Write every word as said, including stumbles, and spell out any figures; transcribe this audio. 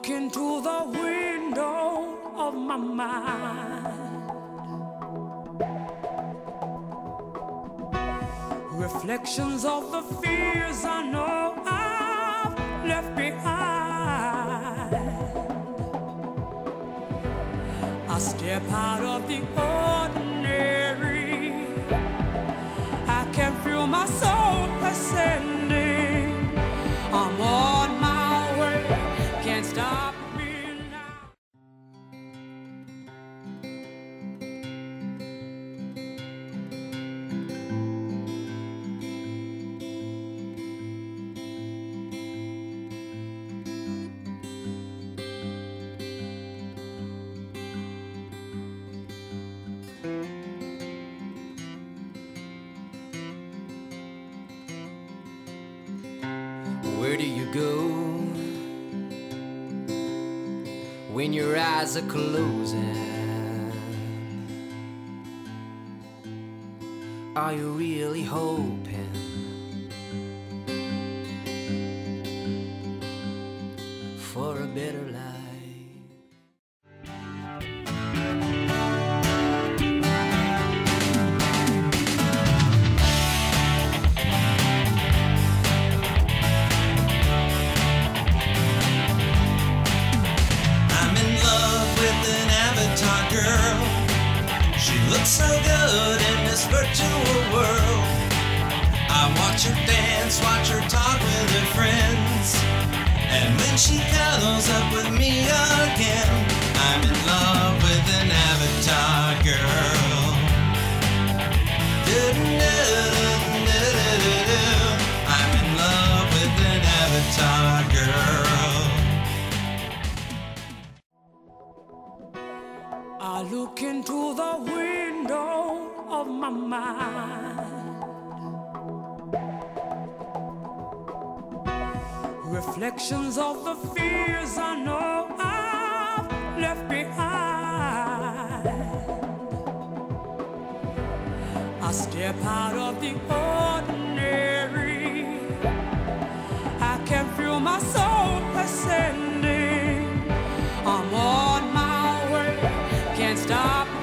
look into the window of my mind, reflections of the fears I know I've left behind. I step out of the ordinary, I can feel my soul ascending. I'm on my way, can't stop me now. Where do you go when your eyes are closing? Are you really hoping for a better life? She looks so good in this virtual world. I watch her dance, watch her talk with her friends, and when she cuddles up with me again, I'm in love with an avatar girl. I'm in love with an avatar girl. I look into the window of my mind, reflections of the fears I know I've left behind. I step out of the ordinary, I can feel my soul ascending. I'm on my way, can't stop